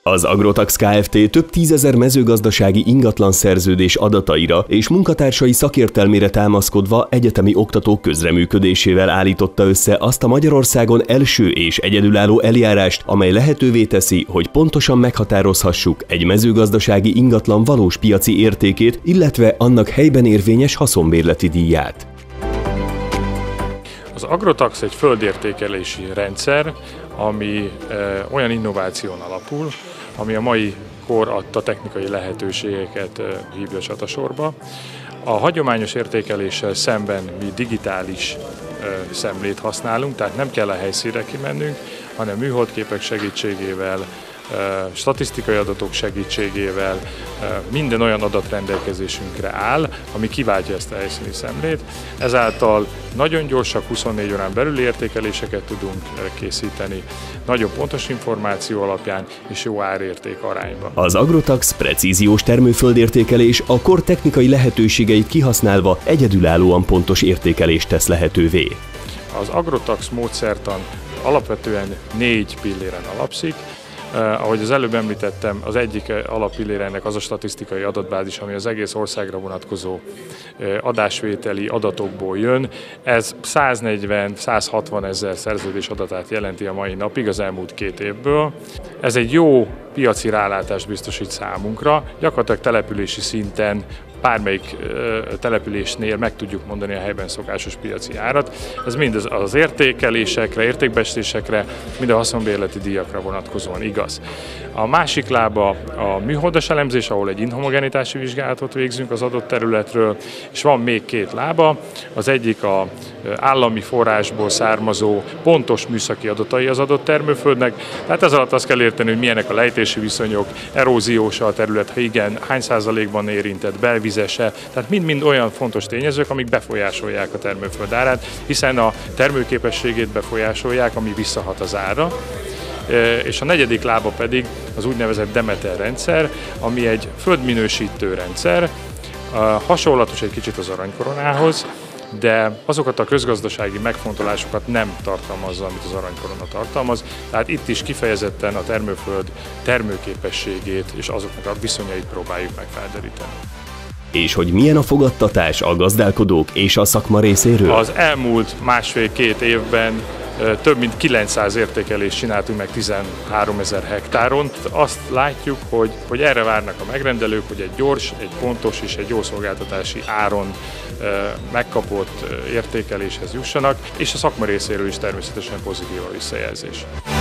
Az Agrotax Kft. Több tízezer mezőgazdasági ingatlan szerződés adataira és munkatársai szakértelmére támaszkodva egyetemi oktatók közreműködésével állította össze azt a Magyarországon első és egyedülálló eljárást, amely lehetővé teszi, hogy pontosan meghatározhassuk egy mezőgazdasági ingatlan valós piaci értékét, illetve annak helyben érvényes haszonbérleti díját. Az Agrotax egy földértékelési rendszer, ami olyan innováción alapul, ami a mai kor adta technikai lehetőségeket hívja csatasorba. A hagyományos értékeléssel szemben mi digitális szemlét használunk, tehát nem kell a helyszínre kimennünk, hanem műholdképek segítségével, statisztikai adatok segítségével minden olyan adat rendelkezésünkre áll, ami kiváltja ezt a helyszíni szemlét. Ezáltal nagyon gyorsak 24 órán belüli értékeléseket tudunk készíteni, nagyon pontos információ alapján és jó árérték arányban. Az Agrotax precíziós termőföldértékelés a kor technikai lehetőségeit kihasználva egyedülállóan pontos értékelést tesz lehetővé. Az Agrotax módszertan alapvetően 4 pilléren alapszik. Ahogy az előbb említettem, az egyik alappillér ennek az a statisztikai adatbázis, ami az egész országra vonatkozó adásvételi adatokból jön. Ez 140-160 ezer szerződés adatát jelenti a mai napig, az elmúlt 2 évből. Ez egy jó piaci rálátást biztosít számunkra, gyakorlatilag települési szinten bármelyik településnél meg tudjuk mondani a helyben szokásos piaci árat. Ez mind az értékelésekre, értékbecslésekre, mind a haszonbérleti díjakra vonatkozóan igaz. A másik lába a műholdas elemzés, ahol egy inhomogenitási vizsgálatot végzünk az adott területről, és van még 2 lába. Az egyik az állami forrásból származó pontos műszaki adatai az adott termőföldnek. Tehát ez alatt azt kell érteni, hogy milyenek a lejtési viszonyok, eróziós a terület, ha igen, hány százalékban érintett, belvizese, tehát mind-mind olyan fontos tényezők, amik befolyásolják a termőföld árát, hiszen a termőképességét befolyásolják, ami visszahat az árra. És a negyedik lába pedig az úgynevezett Demeter rendszer, ami egy földminősítő rendszer, hasonlatos egy kicsit az aranykoronához, de azokat a közgazdasági megfontolásokat nem tartalmazza, amit az aranykorona tartalmaz, tehát itt is kifejezetten a termőföld termőképességét és azoknak a viszonyait próbáljuk meg felderíteni. És hogy milyen a fogadtatás a gazdálkodók és a szakma részéről? Az elmúlt 1,5-2 évben több mint 900 értékelést csináltunk meg 13 000 hektáron. Azt látjuk, hogy erre várnak a megrendelők, hogy egy gyors, egy pontos és egy jó szolgáltatási áron megkapott értékeléshez jussanak, és a szakma részéről is természetesen pozitív a visszajelzés.